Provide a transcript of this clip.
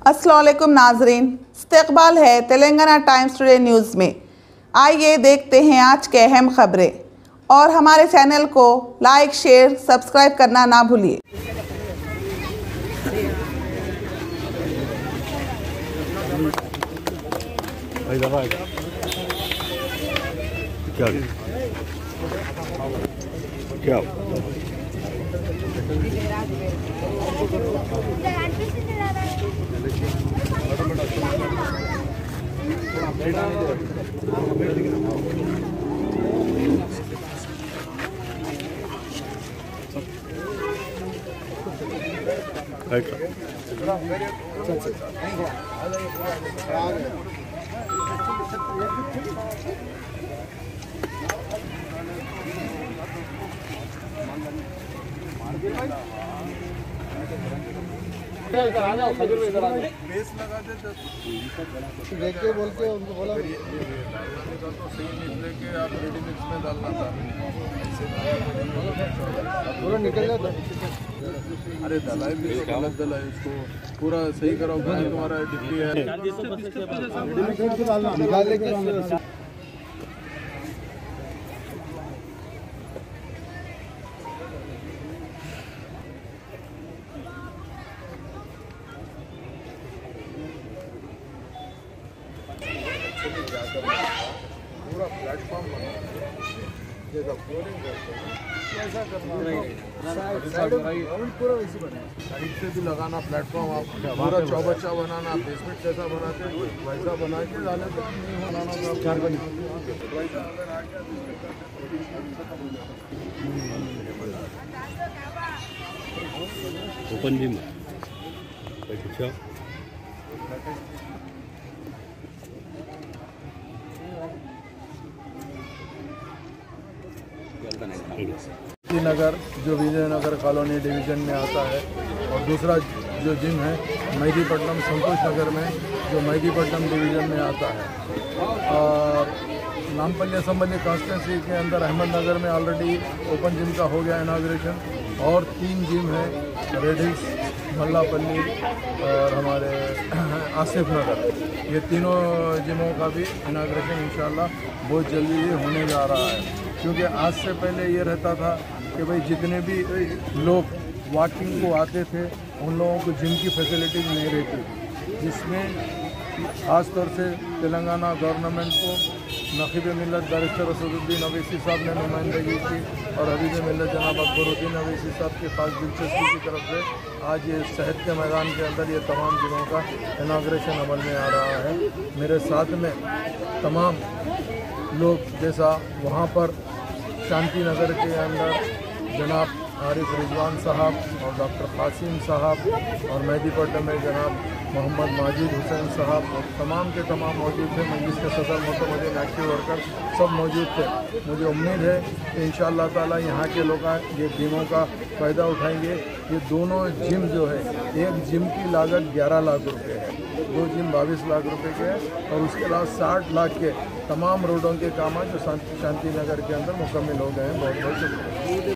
अस्सलाम वालेकुम नाजरीन, इस्तकबाल है तेलंगाना टाइम्स टुडे न्यूज़ में। आइए देखते हैं आज के अहम खबरें और हमारे चैनल को लाइक, शेयर, सब्सक्राइब करना ना भूलिए। क्या बेस लगाते देख के बोल के उनको बोला तो सही निकले के आप रेडी मिक्स में डालना था, पूरा निकल जाता। अरे दलाई भी गलत दलाई, उसको पूरा सही करो। तुम्हारा डिग्री है निकाल लेके पूरा प्लेटफॉर्म बना जैसा फ्लोरिंग करते हैं ऐसा करना, पूरा वैसे बना। साइड से भी लगाना प्लेटफॉर्म, आप पूरा चौबच्चा बनाना, बेसमेंट जैसा बनाते वैसा बना के डाले तो नहीं बनाना। ओपन जिम नगर जो विजयनगर कॉलोनी डिवीज़न में आता है, और दूसरा जो जिम है मेहदीपट्टनम संतोष नगर में जो मेहदीपट्टनम डिवीज़न में आता है। और नामपल्ली असम्बली कॉन्स्टिट्यूंसी के अंदर अहमदनगर में ऑलरेडी ओपन जिम का हो गया इनाग्रेशन, और 3 जिम है रेडिस, मल्लापल्ली और हमारे आसिफ नगर। ये तीनों जिमों का भी इनाग्रेशन इंशाल्लाह बहुत जल्दी होने जा रहा है। क्योंकि आज से पहले ये रहता था कि भाई जितने भी लोग वॉकिंग को आते थे उन लोगों को जिम की फैसिलिटीज़ नहीं रहती, जिसमें ख़ास तौर से तेलंगाना गवर्नमेंट को नक़ीब मिल्लत बैरिस्टर असदुद्दीन अवैसी साहब ने नुमाइंदगी की, और हबीब मिल्लत जनाब अकबरुद्दीन अवैसी साहब की ख़ास दिलचस्पी की तरफ से आज ये सेहत के मैदान के अंदर ये तमाम जिलों का इनाग्रेशन अमल में आ रहा है। मेरे साथ में तमाम लोग, जैसा वहाँ पर शांति नगर के अंदर जनाब आरिफ रिजवान साहब और डॉक्टर कासिम साहब, और मेहदीपट्टनम में जनाब मोहम्मद माजिद हुसैन साहब, और तमाम के तमाम मौजूद थे। मजलिस के सदर मोतमदीन एक्टिव वर्कर सब मौजूद थे। मुझे उम्मीद है कि इंशाअल्लाह ताला यहाँ के लोग ये जिमों का फ़ायदा उठाएंगे। ये दोनों जिम जो है, एक जिम की लागत 11 लाख रुपये है, 2 जिम 22 लाख रुपये के हैं, और उसके अलावा 60 लाख के तमाम रोडों के काम जो शांति नगर के अंदर मुकम्मल हो गए हैं। बहुत बहुत शुक्रिया।